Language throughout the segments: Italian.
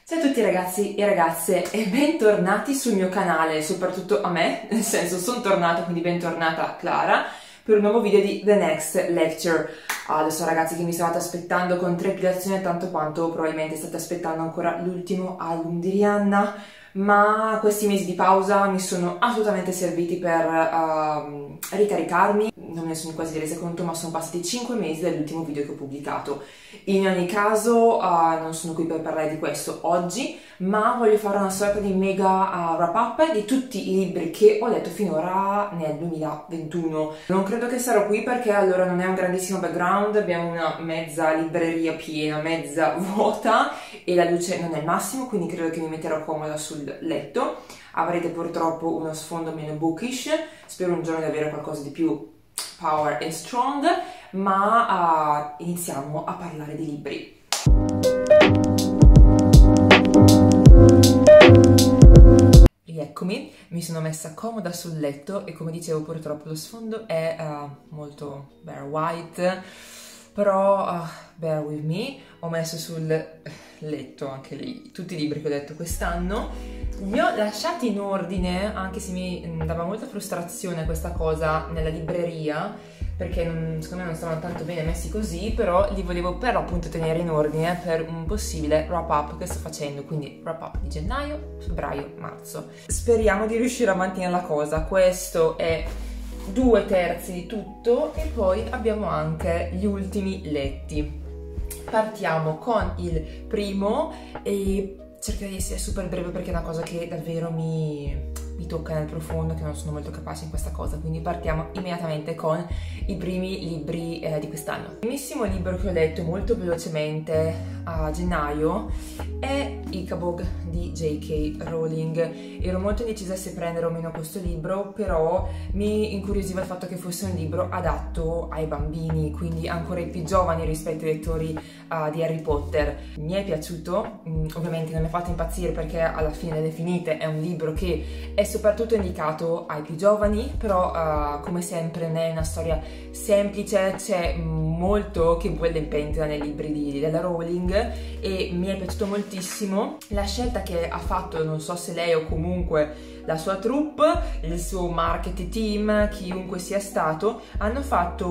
Ciao a tutti ragazzi e ragazze e bentornati sul mio canale, soprattutto a me, nel senso sono tornata, quindi bentornata Clara, per un nuovo video di The Next Lecture. Adesso ragazzi che mi stavate aspettando con trepidazione tanto quanto probabilmente state aspettando ancora l'ultimo album di Rihanna, ma questi mesi di pausa mi sono assolutamente serviti per ricaricarmi. Non me ne sono quasi resa conto, ma sono passati 5 mesi dall'ultimo video che ho pubblicato. In ogni caso non sono qui per parlare di questo oggi, ma voglio fare una sorta di mega wrap up di tutti i libri che ho letto finora nel 2021. Non credo che sarò qui perché allora non è un grandissimo background, abbiamo una mezza libreria piena, mezza vuota e la luce non è il massimo, quindi credo che mi metterò comoda sul letto. Avrete purtroppo uno sfondo meno bookish, spero un giorno di avere qualcosa di più power e strong, ma iniziamo a parlare di libri. Rieccomi, mi sono messa comoda sul letto e come dicevo purtroppo lo sfondo è molto bare white, però bear with me, ho messo sul letto anche lì tutti i libri che ho letto quest'anno. Li ho lasciati in ordine, anche se mi dava molta frustrazione questa cosa nella libreria, perché secondo me non stavano tanto bene messi così, però li volevo però appunto tenere in ordine per un possibile wrap up che sto facendo, quindi wrap up di gennaio, febbraio, marzo. Speriamo di riuscire a mantenere la cosa. Questo è 2/3 di tutto e poi abbiamo anche gli ultimi letti. Partiamo con il primo e cercherò di essere super breve perché è una cosa che davvero mi tocca nel profondo, che non sono molto capace in questa cosa, quindi partiamo immediatamente con i primi libri di quest'anno. Il primissimo libro che ho letto molto velocemente a gennaio è Ickabog di J.K. Rowling. Ero molto indecisa se prendere o meno questo libro, però mi incuriosiva il fatto che fosse un libro adatto ai bambini, quindi ancora i più giovani rispetto ai lettori di Harry Potter. Mi è piaciuto, ovviamente non mi ha fatto impazzire perché alla fine delle finite è un libro che è soprattutto indicato ai più giovani, però come sempre non è una storia semplice, c'è molto che bolle in pentola nei libri della Rowling e mi è piaciuto moltissimo la scelta che ha fatto, non so se lei o comunque la sua troupe, il suo marketing team, chiunque sia stato, hanno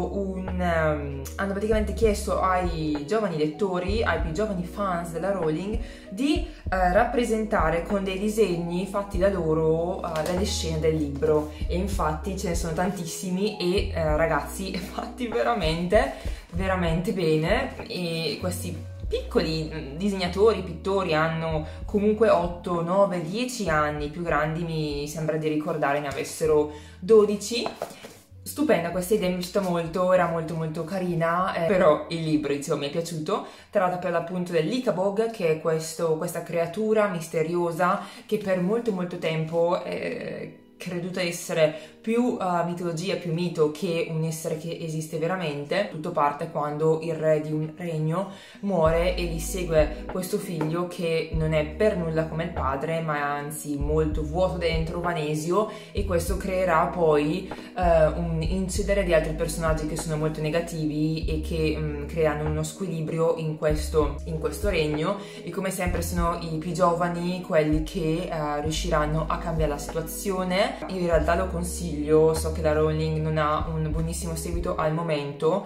praticamente chiesto ai giovani lettori, ai più giovani fans della Rowling di rappresentare con dei disegni fatti da loro le scene del libro, e infatti ce ne sono tantissimi e ragazzi fatti veramente bene, e questi piccoli disegnatori, pittori hanno comunque 8, 9, 10 anni, i più grandi mi sembra di ricordare ne avessero 12. Stupenda questa idea, mi è piaciuta molto, era molto carina, però il libro insomma mi è piaciuto. Tratta per l'appunto dell'Ickabog, che è questa creatura misteriosa che per molto tempo creduta essere più mitologia, più mito che un essere che esiste veramente. Tutto parte quando il re di un regno muore e gli segue questo figlio che non è per nulla come il padre, ma è anzi molto vuoto dentro, vanesio, e questo creerà poi un incedere di altri personaggi che sono molto negativi e che creano uno squilibrio in questo regno, e come sempre sono i più giovani quelli che riusciranno a cambiare la situazione. Io in realtà lo consiglio, so che la Rowling non ha un buonissimo seguito al momento,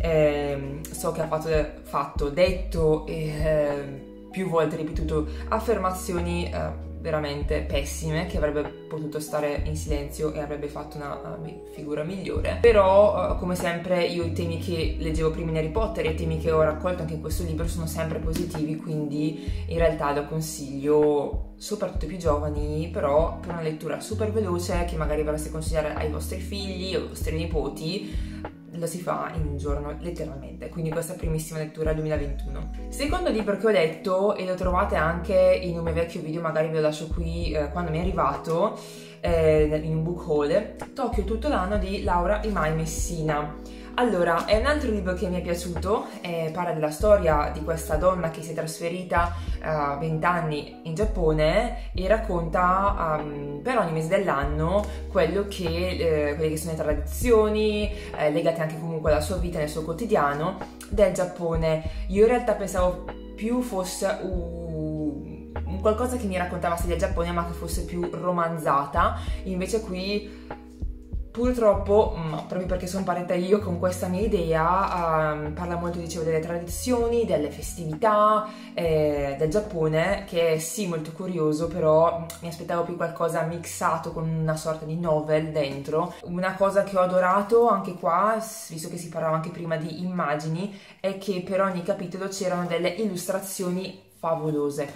so che ha detto e più volte ripetuto affermazioni veramente pessime, che avrebbe potuto stare in silenzio e avrebbe fatto una figura migliore. Però come sempre io i temi che leggevo prima in Harry Potter e i temi che ho raccolto anche in questo libro sono sempre positivi, quindi in realtà lo consiglio soprattutto ai più giovani, però per una lettura super veloce che magari vorreste consigliare ai vostri figli o ai vostri nipoti. Lo si fa in un giorno letteralmente, quindi questa primissima lettura 2021. Secondo libro che ho letto, e lo trovate anche in un mio vecchio video, magari ve lo lascio qui quando mi è arrivato, in un book haul, Tokyo tutto l'anno di Laura Imai Messina. Allora, è un altro libro che mi è piaciuto, parla della storia di questa donna che si è trasferita a 20 anni in Giappone e racconta per ogni mese dell'anno quelle che sono le tradizioni legate anche comunque alla sua vita, nel suo quotidiano del Giappone. Io in realtà pensavo più fosse qualcosa che mi raccontava storia del Giappone ma che fosse più romanzata. Invece qui purtroppo, proprio perché sono parenta io con questa mia idea, parla molto, dicevo, delle tradizioni, delle festività del Giappone, che è sì molto curioso, però mi aspettavo più qualcosa mixato con una sorta di novel dentro. Una cosa che ho adorato anche qua, visto che si parlava anche prima di immagini, è che per ogni capitolo c'erano delle illustrazioni favolose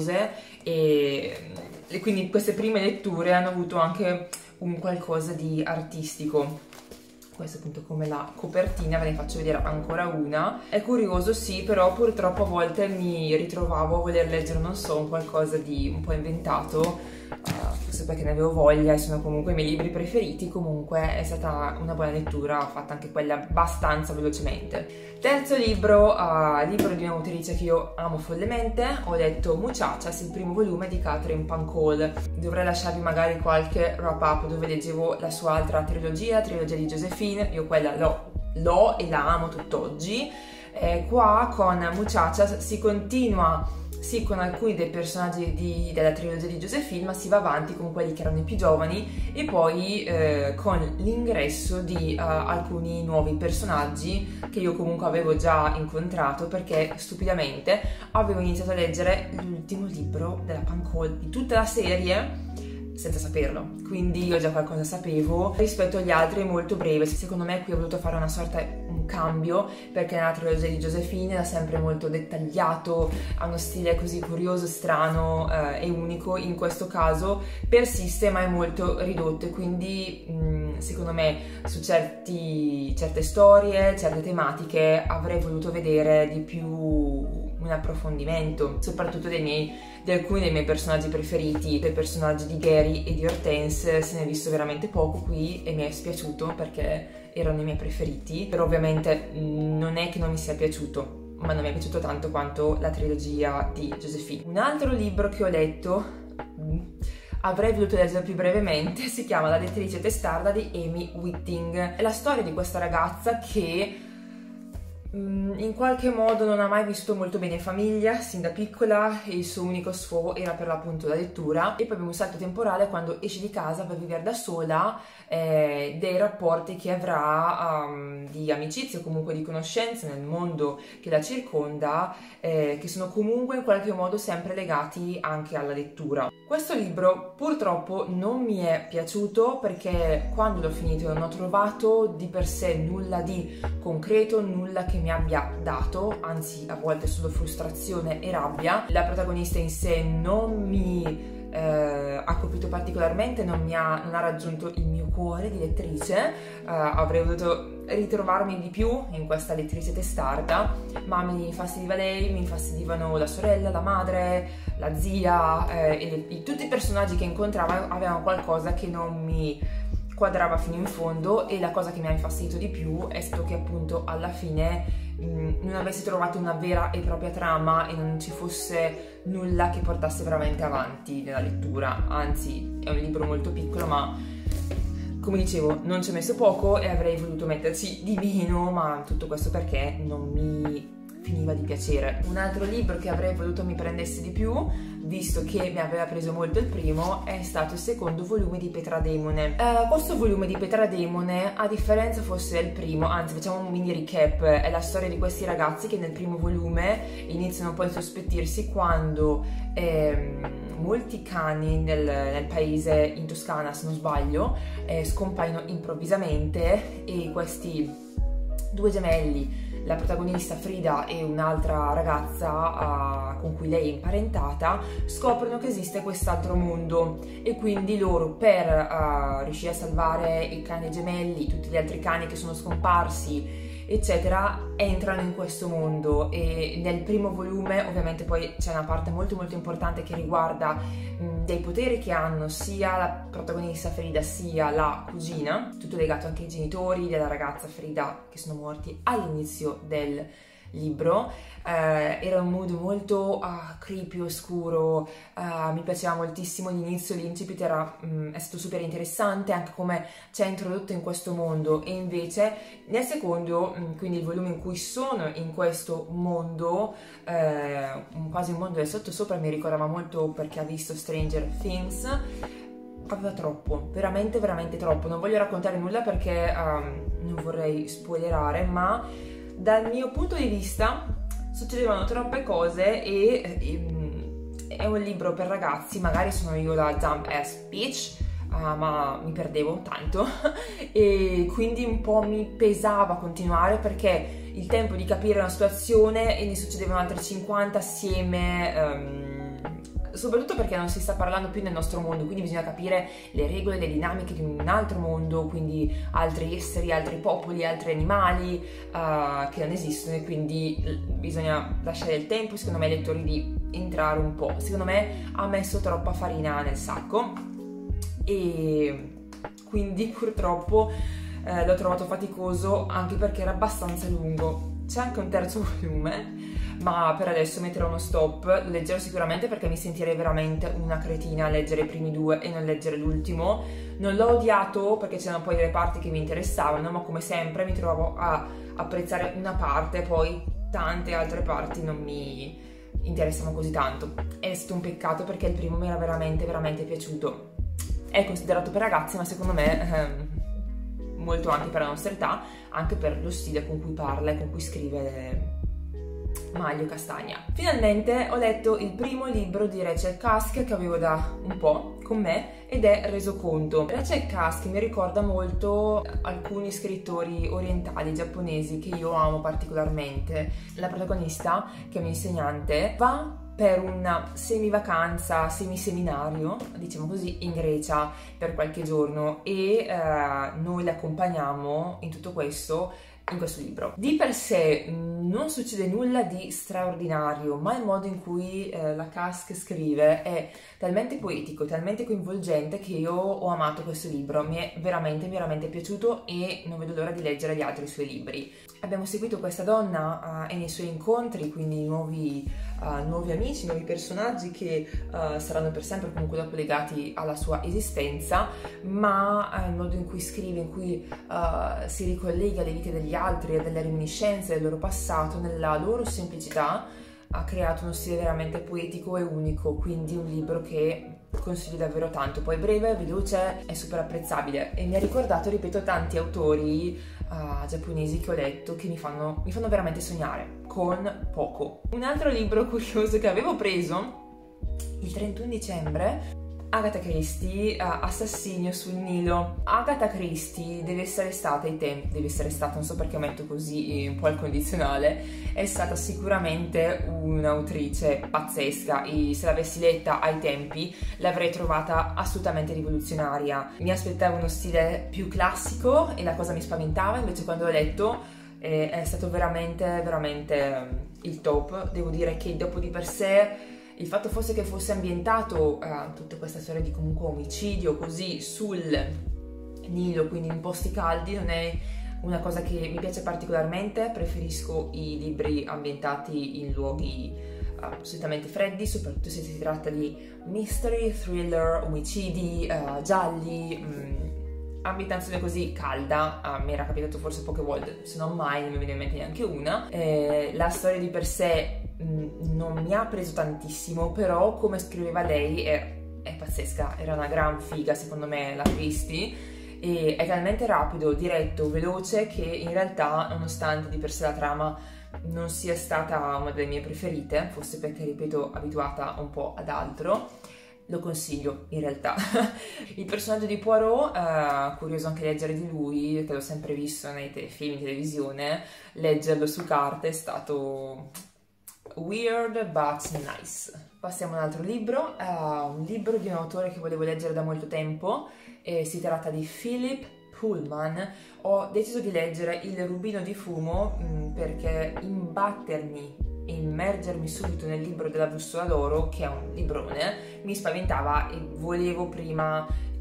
e quindi queste prime letture hanno avuto anche un qualcosa di artistico. Questo appunto come la copertina, ve ne faccio vedere ancora una. È curioso sì, però purtroppo a volte mi ritrovavo a voler leggere, non so, un qualcosa di un po' inventato, forse perché ne avevo voglia e sono comunque i miei libri preferiti. Comunque è stata una buona lettura, fatta anche quella abbastanza velocemente. Terzo libro, libro di un'autrice che io amo follemente, ho letto Muchachas, il primo volume di Catherine Pancol. Dovrei lasciarvi magari qualche wrap up dove leggevo la sua altra trilogia di Josephine. Io quella l'ho e la amo tutt'oggi. Qua con Muchachas si continua sì con alcuni dei personaggi della trilogia di Josephine, ma si va avanti con quelli che erano i più giovani e poi con l'ingresso di alcuni nuovi personaggi che io comunque avevo già incontrato, perché stupidamente avevo iniziato a leggere l'ultimo libro della Pancol di tutta la serie senza saperlo, quindi io già qualcosa sapevo. Rispetto agli altri è molto breve, secondo me qui ho voluto fare un cambio, perché nella trilogia di Josephine era sempre molto dettagliato, ha uno stile così curioso, strano e unico. In questo caso persiste ma è molto ridotto, e quindi secondo me su certe storie, certe tematiche avrei voluto vedere di più un approfondimento, soprattutto di alcuni dei miei personaggi preferiti. Dei personaggi di Gary e di Hortense se ne è visto veramente poco qui e mi è spiaciuto, perché erano i miei preferiti. Però ovviamente non è che non mi sia piaciuto, ma non mi è piaciuto tanto quanto la trilogia di Josephine. Un altro libro che ho letto, avrei voluto leggere più brevemente, si chiama La lettrice testarda di Amy Whitting. È la storia di questa ragazza che in qualche modo non ha mai vissuto molto bene in famiglia sin da piccola, e il suo unico sfogo era per l'appunto la lettura. E poi abbiamo un salto temporale quando esce di casa, va a vivere da sola, dei rapporti che avrà di amicizia o comunque di conoscenze nel mondo che la circonda, che sono comunque in qualche modo sempre legati anche alla lettura. Questo libro purtroppo non mi è piaciuto, perché quando l'ho finito non ho trovato di per sé nulla di concreto, nulla che mi abbia dato, anzi a volte solo frustrazione e rabbia. La protagonista in sé non mi ha colpito particolarmente, non ha raggiunto il mio cuore di lettrice. Avrei voluto ritrovarmi di più in questa lettrice testarda, ma mi infastidiva lei, mi infastidivano la sorella, la madre, la zia, tutti i personaggi che incontrava avevano qualcosa che non mi quadrava fino in fondo. E la cosa che mi ha infastidito di più è stato che appunto alla fine non avessi trovato una vera e propria trama e non ci fosse nulla che portasse veramente avanti nella lettura. Anzi, è un libro molto piccolo, ma come dicevo non ci ho messo poco e avrei voluto metterci di meno, ma tutto questo perché non mi finiva di piacere. Un altro libro che avrei voluto mi prendesse di più, visto che mi aveva preso molto il primo, è stato il secondo volume di Petra Demone. Questo volume di Petra Demone, a differenza forse del primo, anzi facciamo un mini recap, è la storia di questi ragazzi che nel primo volume iniziano poi a sospettirsi quando molti cani nel paese, in Toscana se non sbaglio, scompaiono improvvisamente, e questi due gemelli, la protagonista Frida e un'altra ragazza con cui lei è imparentata, scoprono che esiste quest'altro mondo, e quindi loro per riuscire a salvare i cani gemelli, tutti gli altri cani che sono scomparsi eccetera, entrano in questo mondo. E nel primo volume ovviamente poi c'è una parte molto molto importante che riguarda dei poteri che hanno sia la protagonista Frida sia la cugina, tutto legato anche ai genitori della ragazza Frida che sono morti all'inizio del libro. Era un mood molto creepy, oscuro, mi piaceva moltissimo l'inizio, l'incipit è stato super interessante, anche come ci ha introdotto in questo mondo, e invece nel secondo, quindi il volume in cui sono in questo mondo, quasi un mondo del sottosopra, mi ricordava molto perché ha visto Stranger Things. Aveva troppo, veramente veramente troppo. Non voglio raccontare nulla perché non vorrei spoilerare, ma dal mio punto di vista succedevano troppe cose e è un libro per ragazzi. Magari sono io la dumb ass bitch, ma mi perdevo tanto e quindi un po' mi pesava continuare, perché il tempo di capire una situazione e ne succedevano altre 50 assieme, soprattutto perché non si sta parlando più nel nostro mondo, quindi bisogna capire le regole, le dinamiche di un altro mondo, quindi altri esseri, altri popoli, altri animali che non esistono, e quindi bisogna lasciare il tempo, secondo me, ai lettori di entrare un po'. Secondo me ha messo troppa farina nel sacco e quindi purtroppo l'ho trovato faticoso, anche perché era abbastanza lungo. C'è anche un terzo volume, ma per adesso metterò uno stop. Lo leggerò sicuramente perché mi sentirei veramente una cretina a leggere i primi due e non leggere l'ultimo. Non l'ho odiato perché c'erano poi delle parti che mi interessavano, ma come sempre mi trovavo a apprezzare una parte, poi tante altre parti non mi interessano così tanto. È stato un peccato perché il primo mi era veramente veramente piaciuto. È considerato per ragazzi, ma secondo me molto anche per la nostra età, anche per lo stile con cui parla e con cui scrive Maglio Castagna. Finalmente ho letto il primo libro di Rachel Cusk che avevo da un po' con me, ed è Resoconto. Rachel Cusk mi ricorda molto alcuni scrittori orientali giapponesi che io amo particolarmente. La protagonista, che è un'insegnante, va per una semivacanza, semiseminario, diciamo così, in Grecia per qualche giorno, e noi la accompagniamo in tutto questo, in questo libro. Di per sé non succede nulla di straordinario, ma il modo in cui la Cusk scrive è talmente poetico, talmente coinvolgente, che io ho amato questo libro. Mi è veramente veramente piaciuto e non vedo l'ora di leggere gli altri suoi libri. Abbiamo seguito questa donna e nei suoi incontri, quindi nuovi amici, nuovi personaggi che saranno per sempre comunque dopo legati alla sua esistenza, ma il modo in cui scrive, in cui si ricollega alle vite degli altri, a delle reminiscenze del loro passato, nella loro semplicità, ha creato uno stile veramente poetico e unico, quindi un libro che consiglio davvero tanto. Poi breve, veloce, è super apprezzabile e mi ha ricordato, ripeto, tanti autori giapponesi che ho letto, che mi fanno veramente sognare con poco. Un altro libro curioso che avevo preso il 31 dicembre, Agatha Christie, Assassinio sul Nilo. Agatha Christie deve essere stata ai tempi, non so perché metto così un po' al condizionale, è stata sicuramente un'autrice pazzesca, e se l'avessi letta ai tempi l'avrei trovata assolutamente rivoluzionaria. Mi aspettavo uno stile più classico e la cosa mi spaventava, invece quando l'ho letto è stato veramente veramente il top. Devo dire che dopo di per sé il fatto fosse che fosse ambientato tutta questa storia di comunque omicidio così sul Nilo, quindi in posti caldi, non è una cosa che mi piace particolarmente. Preferisco i libri ambientati in luoghi solitamente freddi, soprattutto se si tratta di mystery, thriller, omicidi, gialli, ambientazione così calda. Mi era capitato forse poche volte, se non mai, non mi viene in mente neanche una. La storia di per sé non mi ha preso tantissimo, però come scriveva lei è pazzesca, era una gran figa secondo me la Christie, e è talmente rapido, diretto, veloce, che in realtà, nonostante di per sé la trama non sia stata una delle mie preferite, forse perché, ripeto, abituata un po' ad altro, lo consiglio in realtà. Il personaggio di Poirot, curioso anche leggere di lui, che l'ho sempre visto nei film in televisione, leggerlo su carta è stato weird but nice. Passiamo a un altro libro, un libro di un autore che volevo leggere da molto tempo, si tratta di Philip Pullman. Ho deciso di leggere Il Rubino di Fumo perché imbattermi e immergermi subito nel libro della bussola d'oro, che è un librone, mi spaventava e volevo prima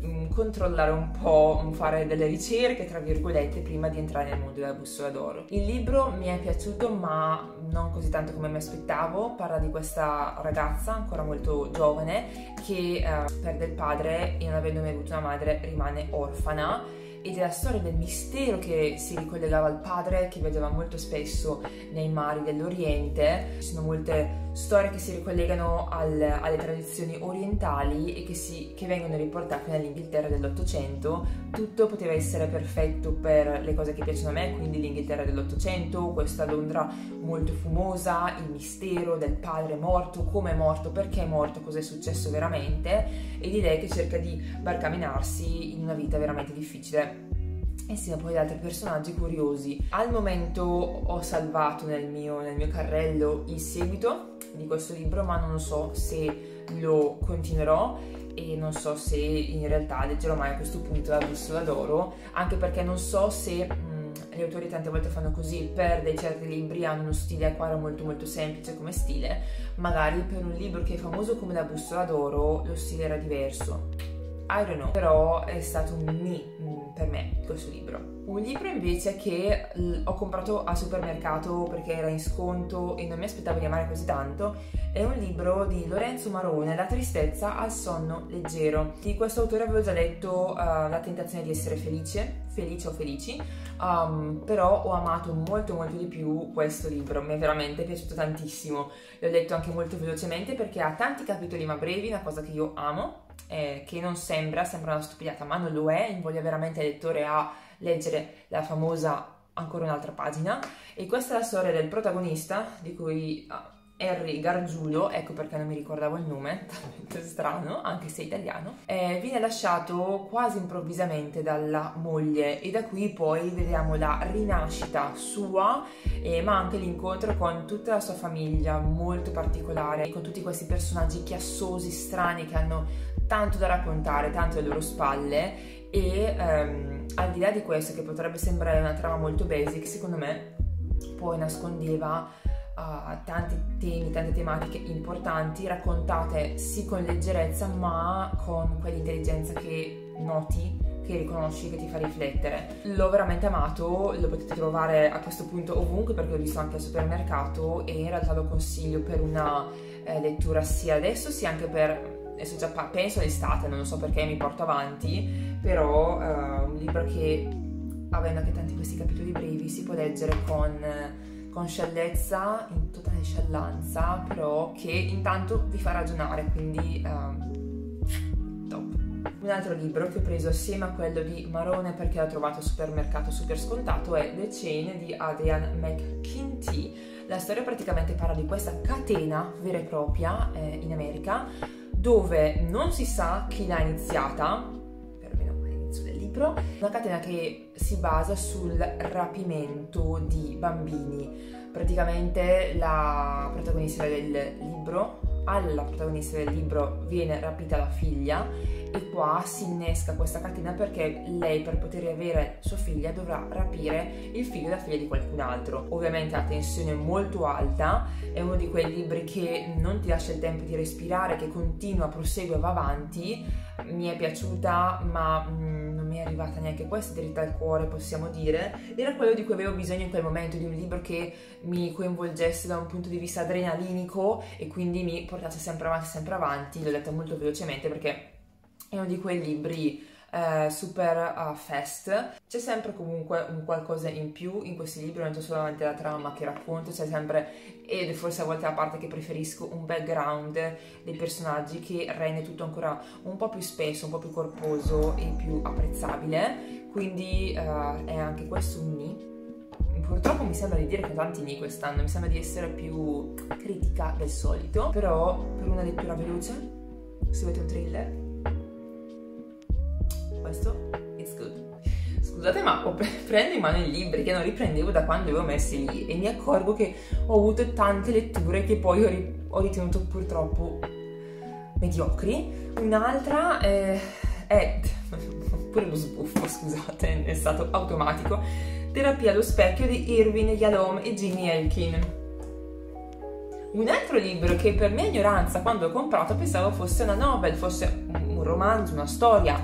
controllare un po', fare delle ricerche tra virgolette prima di entrare nel mondo della bussola d'oro. Il libro mi è piaciuto, ma non così tanto come mi aspettavo. Parla di questa ragazza ancora molto giovane che perde il padre e, non avendo mai avuto una madre, rimane orfana, ed è la storia del mistero che si ricollegava al padre, che vedeva molto spesso nei mari dell'Oriente. Ci sono molte storie che si ricollegano alle tradizioni orientali e che vengono riportate nell'Inghilterra dell'Ottocento. Tutto poteva essere perfetto per le cose che piacciono a me, quindi l'Inghilterra dell'Ottocento, questa Londra molto fumosa, il mistero del padre morto, come è morto, perché è morto, cosa è successo veramente, e di lei che cerca di barcamenarsi in una vita veramente difficile, insieme poi ad altri personaggi curiosi. Al momento ho salvato nel mio carrello il seguito di questo libro, ma non so se lo continuerò e non so se in realtà leggerò mai a questo punto La bussola d'oro, anche perché non so se gli autori tante volte fanno così, per dei certi libri hanno uno stile a quadro molto molto semplice come stile, magari per un libro che è famoso come La bussola d'oro lo stile era diverso. I don't know, però è stato un nì per me questo libro. Un libro invece che ho comprato al supermercato perché era in sconto e non mi aspettavo di amare così tanto è un libro di Lorenzo Marone, La tristezza al sonno leggero. Di questo autore avevo già letto La tentazione di essere felice o felici, però ho amato molto molto di più questo libro, mi è veramente piaciuto tantissimo. L'ho letto anche molto velocemente perché ha tanti capitoli ma brevi, una cosa che io amo, che non sembra una stupidata, ma non lo è, invoglia veramente il lettore a leggere la famosa ancora un'altra pagina. E questa è la storia del protagonista, di cui Henry Gargiulo, ecco perché non mi ricordavo il nome, talmente strano, anche se italiano, viene lasciato quasi improvvisamente dalla moglie, e da qui poi vediamo la rinascita sua, ma anche l'incontro con tutta la sua famiglia molto particolare, con tutti questi personaggi chiassosi, strani, che hanno tanto da raccontare, tanto alle loro spalle. E al di là di questo, che potrebbe sembrare una trama molto basic, secondo me poi nascondeva tanti temi, tante tematiche importanti, raccontate sì con leggerezza, ma con quell'intelligenza che noti, che riconosci, che ti fa riflettere. L'ho veramente amato, lo potete trovare a questo punto ovunque perché l'ho visto anche al supermercato, e in realtà lo consiglio per una lettura sia adesso sia anche per... adesso già penso all'estate, non lo so perché mi porto avanti, però un libro che, avendo anche tanti questi capitoli brevi, si può leggere con sciallezza, in totale sciallanza, però che intanto vi fa ragionare, quindi top. Un altro libro che ho preso assieme a quello di Marone perché l'ho trovato al supermercato super scontato è The Chain di Adrian McKinty. La storia praticamente parla di questa catena vera e propria in America, dove non si sa chi l'ha iniziata, perlomeno all'inizio del libro, una catena che si basa sul rapimento di bambini. Praticamente alla protagonista del libro viene rapita la figlia, e qua si innesca questa catena perché lei, per poter avere sua figlia, dovrà rapire il figlio e la figlia di qualcun altro. Ovviamente la tensione è molto alta, è uno di quei libri che non ti lascia il tempo di respirare, che continua, prosegue e va avanti. Mi è piaciuta, ma non mi è arrivata neanche questa dritta al cuore, possiamo dire. Era quello di cui avevo bisogno in quel momento, di un libro che mi coinvolgesse da un punto di vista adrenalinico e quindi mi portasse sempre avanti. L'ho letta molto velocemente perché è uno di quei libri super fast. C'è sempre comunque un qualcosa in più in questi libri, non c'è solamente la trama che racconto, c'è sempre, ed forse a volte la parte che preferisco, un background dei personaggi che rende tutto ancora un po' più spesso, un po' più corposo e più apprezzabile. Quindi è anche questo un nì. Purtroppo mi sembra di dire che ho tanti nì quest'anno, mi sembra di essere più critica del solito, però per una lettura veloce, se avete un thriller, questo it's good. Scusate, ma prendo in mano i libri che non riprendevo da quando li avevo messi lì, e mi accorgo che ho avuto tante letture che poi ho ritenuto purtroppo mediocri. Un'altra è pure lo sbuffo, scusate, è stato automatico. Terapia allo specchio di Irvin Yalom e Jimmy Elkin. Un altro libro che, per mia ignoranza, quando l'ho comprato pensavo fosse una novel, fosse un romanzo, una storia.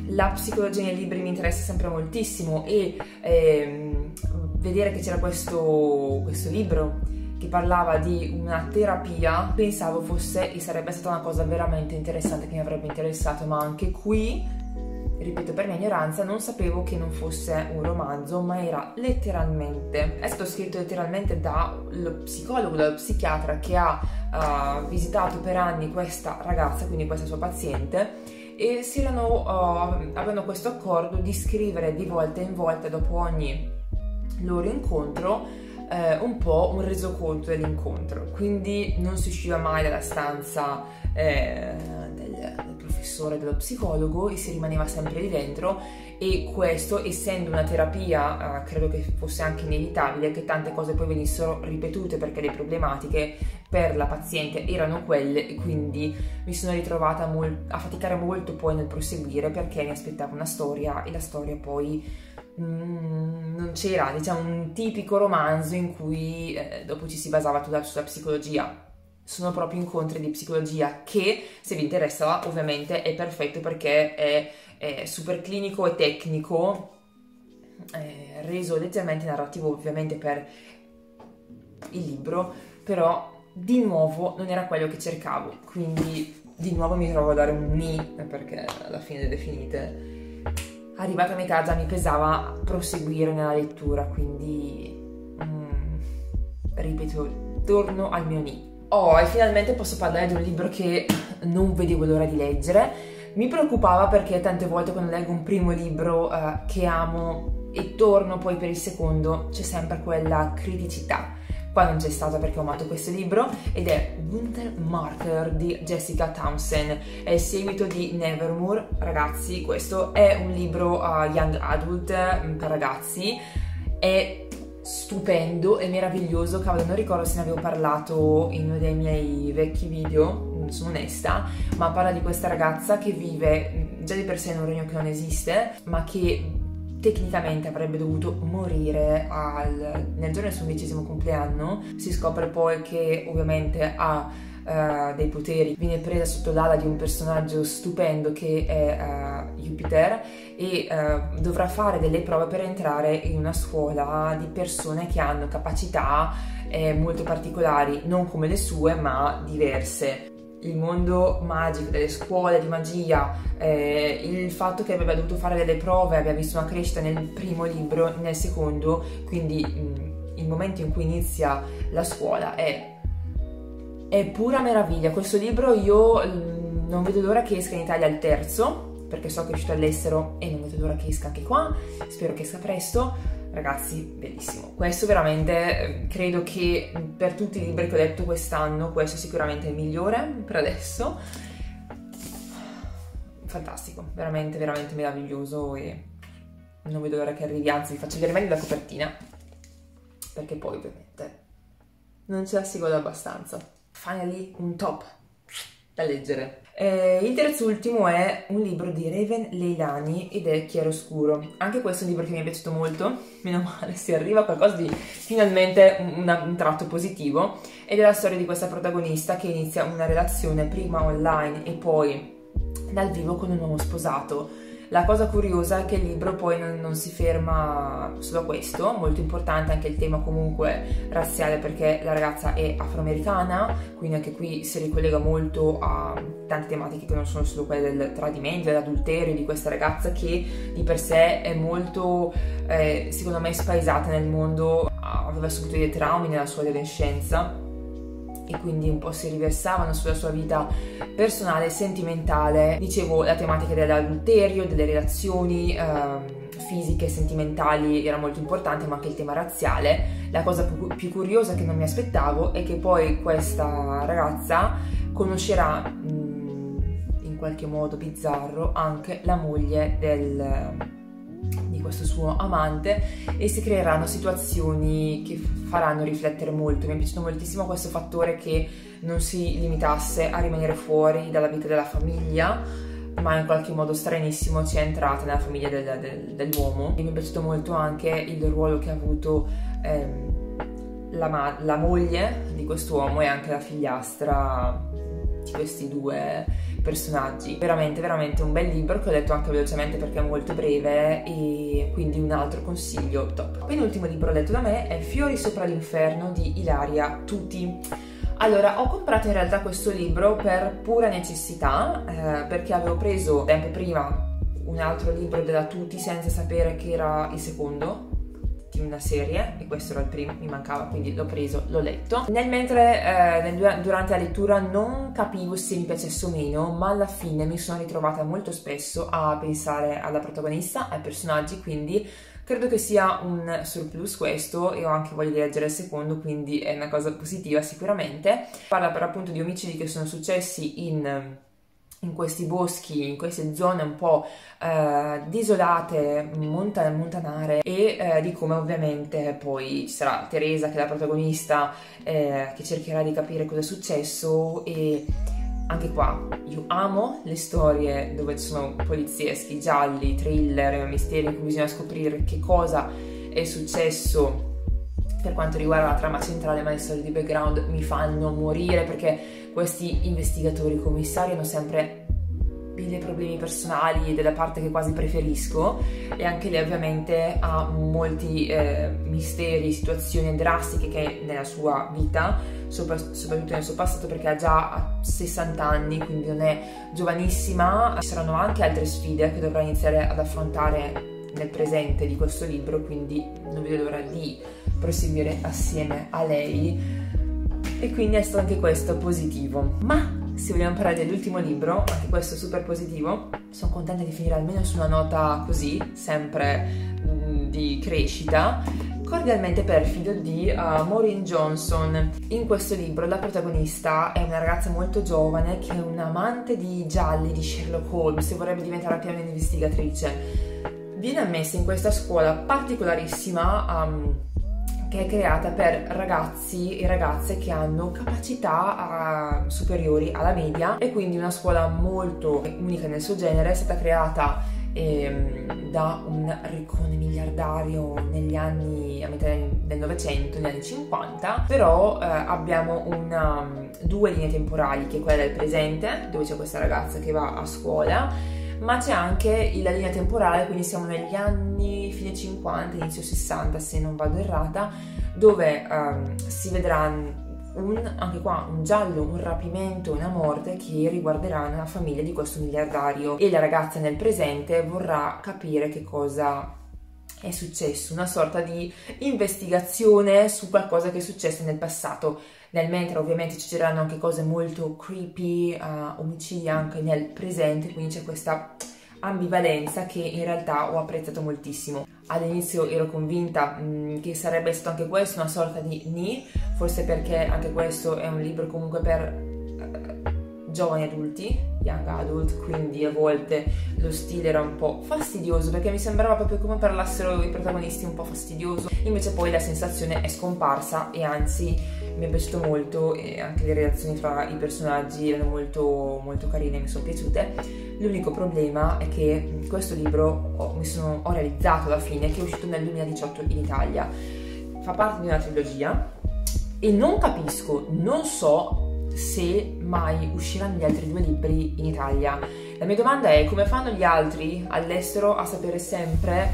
la psicologia nei libri mi interessa sempre moltissimo e vedere che c'era questo libro che parlava di una terapia, pensavo fosse e sarebbe stata una cosa veramente interessante che mi avrebbe interessato, ma anche qui, ripeto, per mia ignoranza non sapevo che non fosse un romanzo, ma era letteralmente, è stato scritto letteralmente dallo psicologo, dallo psichiatra che ha visitato per anni questa ragazza, quindi questa sua paziente, e avevano questo accordo di scrivere di volta in volta dopo ogni loro incontro un po' un resoconto dell'incontro, quindi non si usciva mai dalla stanza del professore, dello psicologo, e si rimaneva sempre lì dentro, e questo, essendo una terapia, credo che fosse anche inevitabile che tante cose poi venissero ripetute, perché le problematiche per la paziente erano quelle, e quindi mi sono ritrovata a faticare molto poi nel proseguire, perché mi aspettavo una storia e la storia poi non c'era, diciamo, un tipico romanzo in cui dopo ci si basava tutta sulla psicologia. Sono proprio incontri di psicologia che, se vi interessa, ovviamente è perfetto, perché è super clinico e tecnico, reso leggermente narrativo ovviamente per il libro, però di nuovo non era quello che cercavo, quindi di nuovo mi trovo a dare un ni, perché alla fine delle finite, arrivata a metà, già mi pesava proseguire nella lettura, quindi ripeto, torno al mio ni. E finalmente posso parlare di un libro che non vedevo l'ora di leggere. Mi preoccupava perché tante volte quando leggo un primo libro che amo e torno poi per il secondo, c'è sempre quella criticità. Qua non c'è stata, perché ho amato questo libro, ed è Winter Martyr di Jessica Townsend, è il seguito di Nevermore. Ragazzi, questo è un libro young adult per ragazzi, è stupendo e meraviglioso. Cavolo, non ricordo se ne avevo parlato in uno dei miei vecchi video, sono onesta, ma parla di questa ragazza che vive già di per sé in un regno che non esiste, ma che tecnicamente avrebbe dovuto morire nel giorno del suo 11° compleanno. Si scopre poi che ovviamente ha dei poteri, viene presa sotto l'ala di un personaggio stupendo che è Jupiter, e dovrà fare delle prove per entrare in una scuola di persone che hanno capacità molto particolari, non come le sue ma diverse. Il mondo magico delle scuole di magia, il fatto che aveva dovuto fare delle prove, aveva visto una crescita nel primo libro, nel secondo, quindi il momento in cui inizia la scuola è pura meraviglia. Questo libro io non vedo l'ora che esca in Italia il terzo, perché so che è uscito all'estero e non vedo l'ora che esca anche qua, spero che esca presto. Ragazzi, bellissimo. Questo veramente, credo che per tutti i libri che ho letto quest'anno, questo è sicuramente il migliore per adesso. Fantastico, veramente, veramente meraviglioso, e non vedo l'ora che arrivi, anzi vi faccio vedere meglio la copertina, perché poi ovviamente non ce la si gode abbastanza. Finally, un top da leggere. Il terzo ultimo è un libro di Raven Leilani ed è Chiaroscuro. Anche questo è un libro che mi è piaciuto molto, meno male, si arriva a qualcosa di finalmente un tratto positivo, ed è la storia di questa protagonista che inizia una relazione prima online e poi dal vivo con un uomo sposato. La cosa curiosa è che il libro poi non si ferma solo a questo, molto importante anche il tema comunque razziale, perché la ragazza è afroamericana, quindi anche qui si ricollega molto a tante tematiche che non sono solo quelle del tradimento, dell'adulterio di questa ragazza, che di per sé è molto, secondo me, spaesata nel mondo, aveva subito dei traumi nella sua adolescenza, e quindi un po' si riversavano sulla sua vita personale e sentimentale. Dicevo, la tematica dell'adulterio, delle relazioni fisiche e sentimentali era molto importante, ma anche il tema razziale. La cosa più curiosa che non mi aspettavo è che poi questa ragazza conoscerà in qualche modo bizzarro anche la moglie di questo suo amante, e si creeranno situazioni che faranno riflettere molto. Mi è piaciuto moltissimo questo fattore che non si limitasse a rimanere fuori dalla vita della famiglia, ma in qualche modo stranissimo ci è entrata nella famiglia dell'uomo. E mi è piaciuto molto anche il ruolo che ha avuto la moglie di quest'uomo e anche la figliastra di questi due personaggi. Veramente veramente un bel libro che ho letto anche velocemente perché è molto breve, e quindi un altro consiglio top. Penultimo libro letto da me è Fiori sopra l'inferno di Ilaria Tuti. Allora, ho comprato in realtà questo libro per pura necessità, perché avevo preso tempo prima un altro libro della Tuti senza sapere che era il secondo di una serie, e questo era il primo, mi mancava, quindi l'ho preso, l'ho letto. Durante la lettura non capivo se mi piacesse o meno, ma alla fine mi sono ritrovata molto spesso a pensare alla protagonista, ai personaggi, quindi credo che sia un surplus questo, e ho anche voglia di leggere il secondo, quindi è una cosa positiva sicuramente. Parla per appunto di omicidi che sono successi in questi boschi, in queste zone un po' desolate, montanare, e di come ovviamente poi ci sarà Teresa, che è la protagonista, che cercherà di capire cosa è successo. E anche qua io amo le storie dove ci sono polizieschi, gialli, thriller, misteri in cui bisogna scoprire che cosa è successo per quanto riguarda la trama centrale, ma le storie di background mi fanno morire, perché questi investigatori commissari hanno sempre dei problemi personali e della parte che quasi preferisco, e anche lei ovviamente ha molti misteri, situazioni drastiche che nella sua vita, soprattutto nel suo passato, perché ha già 60 anni, quindi non è giovanissima. Ci saranno anche altre sfide che dovrà iniziare ad affrontare nel presente di questo libro, quindi non vedo l'ora di proseguire assieme a lei, e quindi è stato anche questo positivo. Ma se vogliamo parlare dell'ultimo libro, anche questo super positivo, sono contenta di finire almeno su una nota così, sempre di crescita. Cordialmente perfido di Maureen Johnson. In questo libro la protagonista è una ragazza molto giovane che è un'amante di gialli, di Sherlock Holmes, e vorrebbe diventare piano un'investigatrice. Viene ammessa in questa scuola particolarissima che è creata per ragazzi e ragazze che hanno capacità superiori alla media, e quindi una scuola molto unica nel suo genere. È stata creata da un riccone miliardario negli anni, a metà del Novecento, negli anni 50, però abbiamo due linee temporali, che è quella del presente, dove c'è questa ragazza che va a scuola, ma c'è anche la linea temporale, quindi siamo negli anni fine 50, inizio 60 se non vado errata, dove si vedrà anche qua un giallo, un rapimento, una morte che riguarderanno la famiglia di questo miliardario, e la ragazza nel presente vorrà capire che cosa è successo, una sorta di investigazione su qualcosa che è successo nel passato. Nel mentre ovviamente ci saranno anche cose molto creepy, omicidi anche nel presente, quindi c'è questa ambivalenza che in realtà ho apprezzato moltissimo. All'inizio ero convinta che sarebbe stato anche questo una sorta di forse perché anche questo è un libro comunque per giovani adulti, young adult, quindi a volte lo stile era un po' fastidioso, perché mi sembrava proprio come parlassero i protagonisti un po' fastidioso. Invece poi la sensazione è scomparsa, e anzi mi è piaciuto molto, e anche le reazioni fra i personaggi erano molto molto carine, mi sono piaciute. L'unico problema è che questo libro ho realizzato alla fine che è uscito nel 2018 in Italia, fa parte di una trilogia, e non capisco, non so se mai usciranno gli altri due libri in Italia. La mia domanda è: come fanno gli altri all'estero a sapere sempre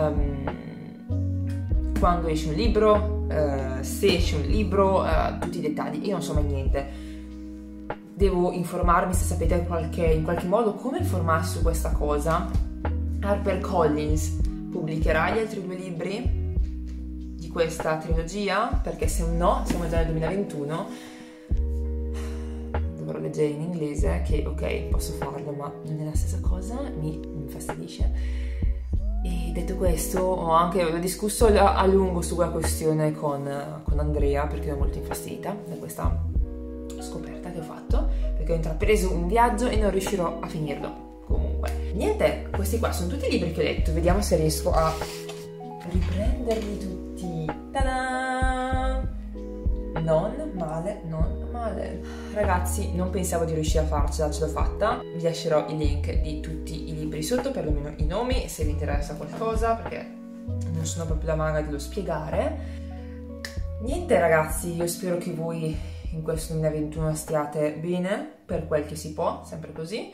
quando esce un libro, se esce un libro, tutti i dettagli? Io non so mai niente. Devo informarmi, se sapete in qualche modo come informarsi su questa cosa. HarperCollins pubblicherà gli altri due libri di questa trilogia? Perché se no, siamo già nel 2021, dovrò leggere in inglese, che ok, posso farlo, ma non è la stessa cosa, mi infastidisce. E detto questo, ho discusso a lungo sulla questione con Andrea, perché ero molto infastidita da questa scoperta che ho fatto, perché ho intrapreso un viaggio e non riuscirò a finirlo. Comunque, niente, questi qua sono tutti i libri che ho letto, vediamo se riesco a riprenderli tutti. Ta-da! Non male, non male. Ragazzi, non pensavo di riuscire a farcela, ce l'ho fatta. Vi lascerò i link di tutti i libri sotto, perlomeno i nomi, se vi interessa qualcosa, perché non sono proprio la maga dello spiegare. Niente ragazzi, io spero che voi in questo 2021 stiate bene per quel che si può, sempre così.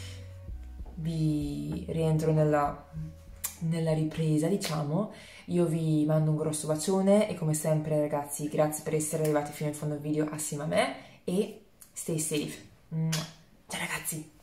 Vi rientro nella ripresa, diciamo. Io vi mando un grosso bacione e come sempre ragazzi, grazie per essere arrivati fino in fondo al video assieme a me e stay safe. Ciao ragazzi!